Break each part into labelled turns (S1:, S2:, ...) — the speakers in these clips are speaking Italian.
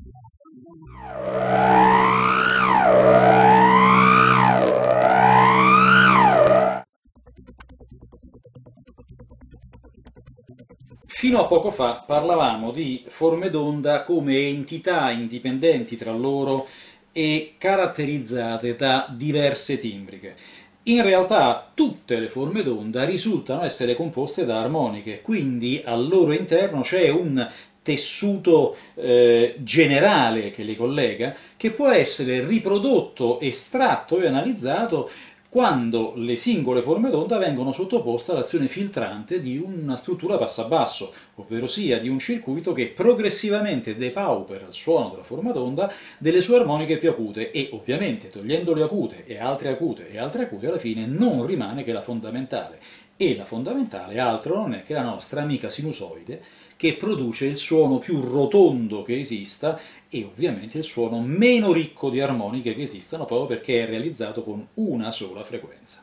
S1: Fino a poco fa parlavamo di forme d'onda come entità indipendenti tra loro e caratterizzate da diverse timbriche. In realtà tutte le forme d'onda risultano essere composte da armoniche, quindi al loro interno c'è un tessuto generale che li collega, che può essere riprodotto, estratto e analizzato quando le singole forme d'onda vengono sottoposte all'azione filtrante di una struttura passa-basso, ovvero sia di un circuito che progressivamente depaupera il suono della forma d'onda delle sue armoniche più acute e ovviamente togliendo le acute e altre acute e altre acute alla fine non rimane che la fondamentale. E la fondamentale altro non è che la nostra amica sinusoide che produce il suono più rotondo che esista e ovviamente il suono meno ricco di armoniche che esistano proprio perché è realizzato con una sola frequenza.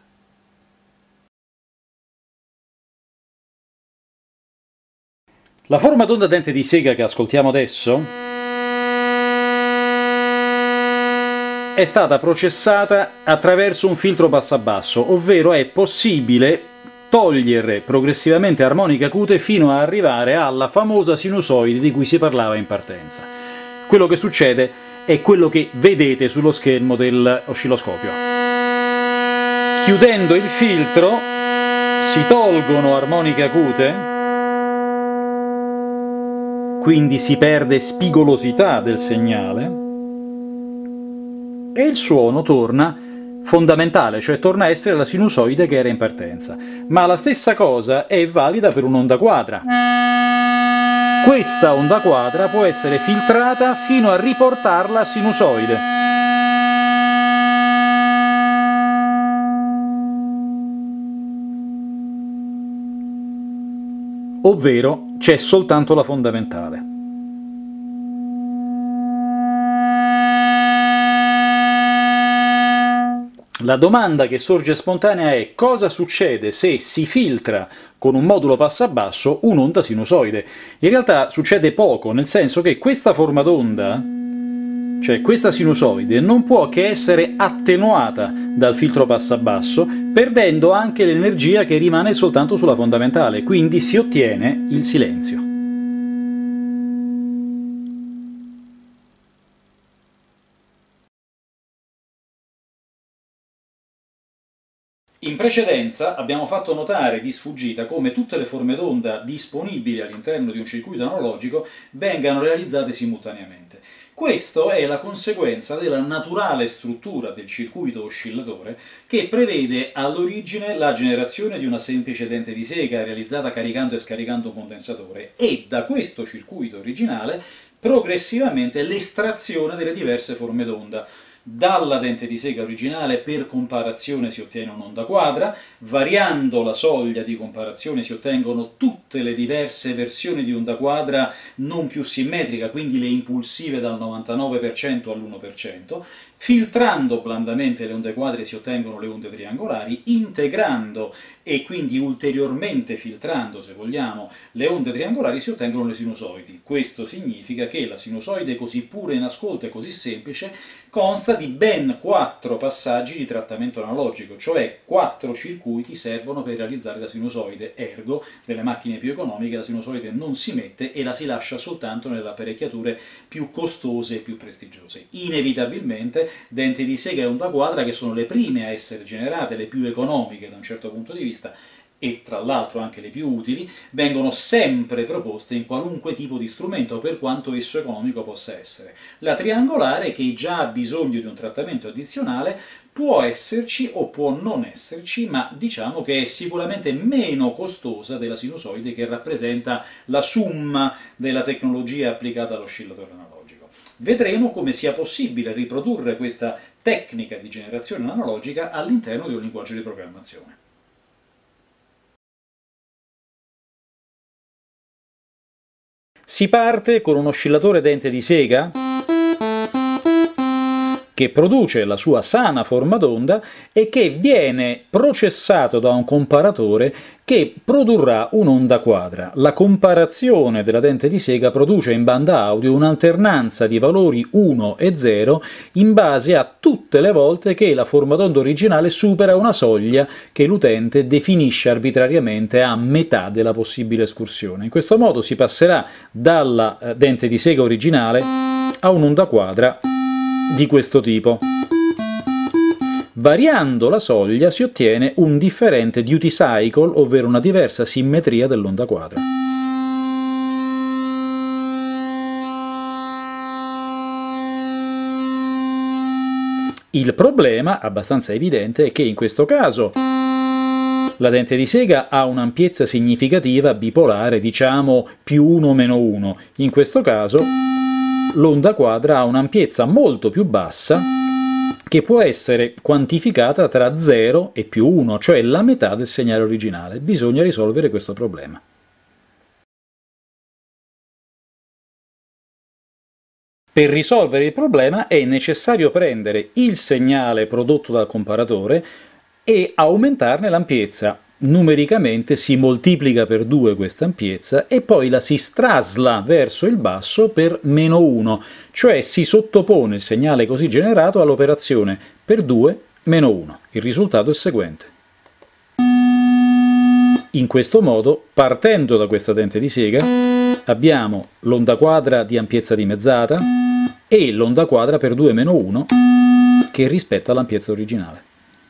S1: La forma d'onda a dente di sega che ascoltiamo adesso è stata processata attraverso un filtro basso-basso, ovvero è possibile togliere progressivamente armoniche acute fino a arrivare alla famosa sinusoide di cui si parlava in partenza. Quello che succede è quello che vedete sullo schermo dell'oscilloscopio. Chiudendo il filtro si tolgono armoniche acute, quindi si perde spigolosità del segnale e il suono torna fondamentale, cioè torna a essere la sinusoide che era in partenza. Ma la stessa cosa è valida per un'onda quadra. Questa onda quadra può essere filtrata fino a riportarla a sinusoide. Ovvero c'è soltanto la fondamentale. La domanda che sorge spontanea è: cosa succede se si filtra con un modulo passabasso un'onda sinusoide? In realtà succede poco, nel senso che questa forma d'onda, cioè questa sinusoide, non può che essere attenuata dal filtro passabasso, perdendo anche l'energia che rimane soltanto sulla fondamentale, quindi si ottiene il silenzio. In precedenza abbiamo fatto notare di sfuggita come tutte le forme d'onda disponibili all'interno di un circuito analogico vengano realizzate simultaneamente. Questo è la conseguenza della naturale struttura del circuito oscillatore che prevede all'origine la generazione di una semplice dente di sega realizzata caricando e scaricando un condensatore e da questo circuito originale progressivamente l'estrazione delle diverse forme d'onda. Dalla dente di sega originale per comparazione si ottiene un'onda quadra, variando la soglia di comparazione si ottengono tutte le diverse versioni di onda quadra non più simmetrica, quindi le impulsive dal 99% all'1%, filtrando blandamente le onde quadre si ottengono le onde triangolari, integrando e quindi ulteriormente filtrando, se vogliamo, le onde triangolari si ottengono le sinusoidi. Questo significa che la sinusoide, così pura in ascolto e così semplice, consta di ben 4 passaggi di trattamento analogico, cioè 4 circuiti servono per realizzare la sinusoide, ergo, nelle macchine più economiche la sinusoide non si mette e la si lascia soltanto nelle apparecchiature più costose e più prestigiose. Inevitabilmente denti di sega e onda quadra, che sono le prime a essere generate, le più economiche da un certo punto di vista, e tra l'altro anche le più utili, vengono sempre proposte in qualunque tipo di strumento, per quanto esso economico possa essere. La triangolare, che già ha bisogno di un trattamento addizionale, può esserci o può non esserci, ma diciamo che è sicuramente meno costosa della sinusoide, che rappresenta la summa della tecnologia applicata all'oscillatore analogico. Vedremo come sia possibile riprodurre questa tecnica di generazione analogica all'interno di un linguaggio di programmazione. Si parte con un oscillatore dente di sega che produce la sua sana forma d'onda e che viene processato da un comparatore che produrrà un'onda quadra. La comparazione della dente di sega produce in banda audio un'alternanza di valori 1 e 0 in base a tutte le volte che la forma d'onda originale supera una soglia che l'utente definisce arbitrariamente a metà della possibile escursione. In questo modo si passerà dalla dente di sega originale a un'onda quadra di questo tipo. Variando la soglia si ottiene un differente duty cycle, ovvero una diversa simmetria dell'onda quadra. Il problema, abbastanza evidente, è che in questo caso la dente di sega ha un'ampiezza significativa bipolare, diciamo più 1 meno 1. In questo caso l'onda quadra ha un'ampiezza molto più bassa, che può essere quantificata tra 0 e più 1, cioè la metà del segnale originale. Bisogna risolvere questo problema. Per risolvere il problema è necessario prendere il segnale prodotto dal comparatore e aumentarne l'ampiezza. Numericamente si moltiplica per 2 questa ampiezza e poi la si strasla verso il basso per meno 1, cioè si sottopone il segnale così generato all'operazione per 2 meno 1. Il risultato è il seguente. In questo modo, partendo da questa dente di sega, abbiamo l'onda quadra di ampiezza dimezzata e l'onda quadra per 2 meno 1 che rispetta l'ampiezza originale.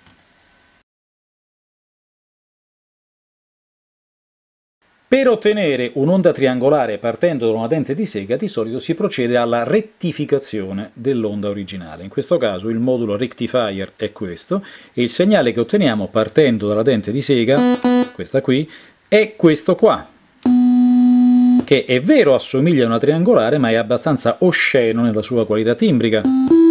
S1: Per ottenere un'onda triangolare partendo da una dente di sega, di solito si procede alla rettificazione dell'onda originale. In questo caso il modulo rectifier è questo, e il segnale che otteniamo partendo dalla dente di sega, questa qui, è questo qua, che è vero assomiglia a una triangolare, ma è abbastanza osceno nella sua qualità timbrica.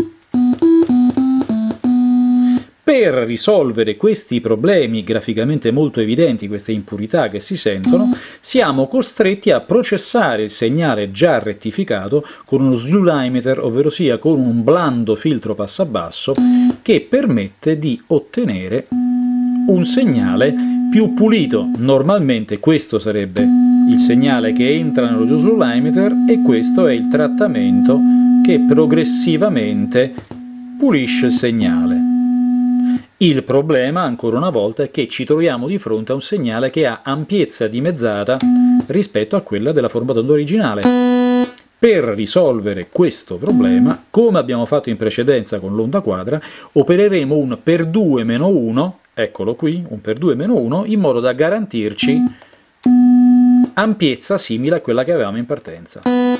S1: Per risolvere questi problemi graficamente molto evidenti, queste impurità che si sentono, siamo costretti a processare il segnale già rettificato con uno slew limiter, ovvero sia con un blando filtro passabasso che permette di ottenere un segnale più pulito. Normalmente questo sarebbe il segnale che entra nello slew limiter e questo è il trattamento che progressivamente pulisce il segnale. Il problema, ancora una volta, è che ci troviamo di fronte a un segnale che ha ampiezza dimezzata rispetto a quella della forma d'onda originale. Per risolvere questo problema, come abbiamo fatto in precedenza con l'onda quadra, opereremo un per 2 meno 1, eccolo qui, un per 2 meno 1, in modo da garantirci ampiezza simile a quella che avevamo in partenza.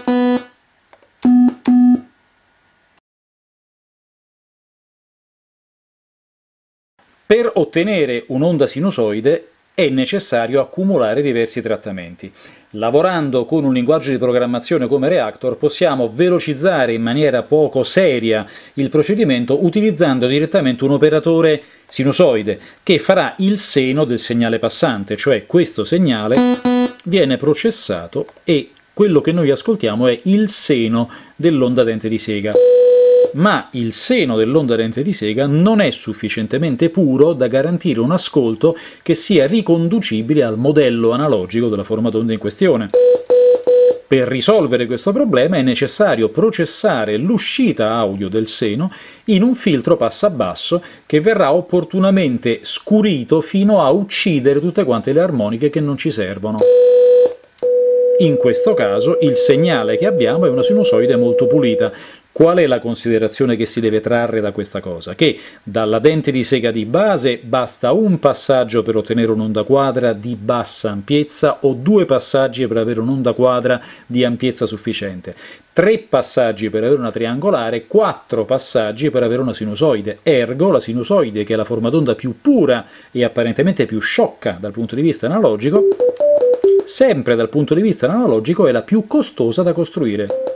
S1: Per ottenere un'onda sinusoide è necessario accumulare diversi trattamenti. Lavorando con un linguaggio di programmazione come Reactor possiamo velocizzare in maniera poco seria il procedimento utilizzando direttamente un operatore sinusoide che farà il seno del segnale passante, cioè questo segnale viene processato e quello che noi ascoltiamo è il seno dell'onda dente di sega. Ma il seno dell'onda dente di sega non è sufficientemente puro da garantire un ascolto che sia riconducibile al modello analogico della forma d'onda in questione. Per risolvere questo problema è necessario processare l'uscita audio del seno in un filtro passabasso che verrà opportunamente scurito fino a uccidere tutte quante le armoniche che non ci servono. In questo caso il segnale che abbiamo è una sinusoide molto pulita. Qual è la considerazione che si deve trarre da questa cosa? Che dalla dente di sega di base basta un passaggio per ottenere un'onda quadra di bassa ampiezza o 2 passaggi per avere un'onda quadra di ampiezza sufficiente, 3 passaggi per avere una triangolare, 4 passaggi per avere una sinusoide. Ergo la sinusoide, che è la forma d'onda più pura e apparentemente più sciocca dal punto di vista analogico, sempre dal punto di vista analogico è la più costosa da costruire.